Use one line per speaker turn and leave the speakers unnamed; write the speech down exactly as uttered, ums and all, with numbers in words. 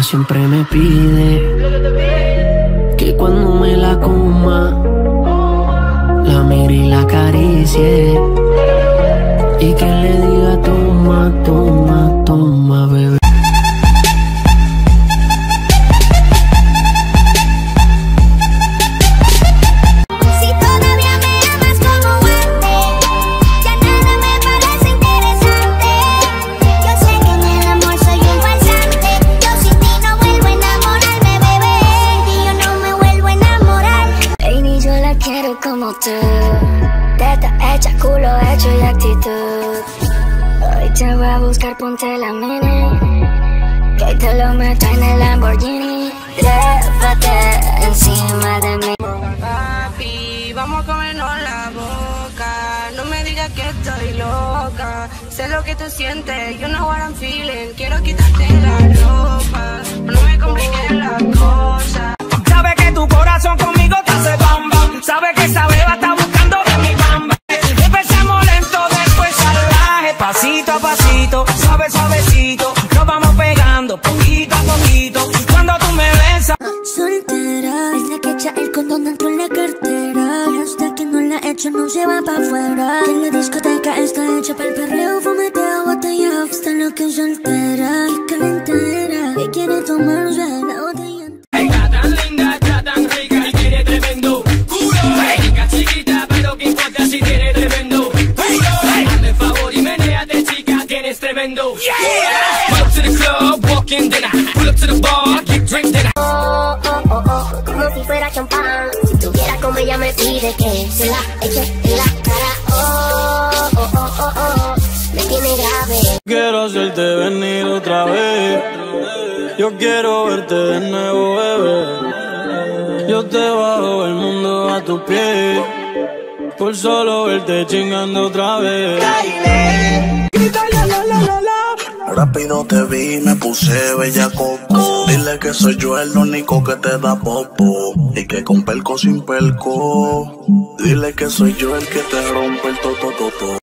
siempre me pide que cuando me la coma, la mire y la acaricie, y que le diga toma, toma, toma, bebé.
Como tú, teta hecha, culo hecho y actitud. Hoy te voy a buscar, ponte la mini, que hoy te lo meto en el Lamborghini. Trépate encima de mí.
Papi, vamos a comernos la boca. No me digas que estoy loca. Sé lo que tú sientes, you know what I'm feeling. Quiero quitarte la ropa, no me compliques las cosas.
Sabes que tu corazón conmigo te hace bamba. Sabes que esa beba está buscando de mi bamba. Empezamos lento, después salvaje. Pasito a pasito, suave suavecito, nos vamos pegando poquito a poquito. Cuando tú me besas.
Soltera, es la que echa el condón dentro de la cartera. Y hasta que no la echa no se va pa' afuera. Que la discoteca está hecha para el perreo, fumeteo, botella. Está lo que es soltera, y calentera, y quiere tomarse la botella.
Está tan linda, está tan rica y tiene tremendo culo. Chica chiquita, pero que importa si tiene tremendo culo. Hazme favor y menéate, chica, tienes tremendo. Yeah. Pull up to the club, walking dinner. Pull up to the bar, get drink dinner.
Oh, oh, oh, oh, como si fuera champán. Si tuviera como ella me pide que se la eche en la cara. Oh, oh, oh, oh, oh, me tiene grave.
Quiero hacerte venir otra vez. Yo quiero verte de nuevo, bebé. Yo te bajo el mundo a tus pies por solo verte chingando otra vez.
Rápido te vi, me puse bellacoco. Dile que soy yo el único que te da popo, y que con pelco sin pelco. Dile que soy yo el que te rompe el totototo.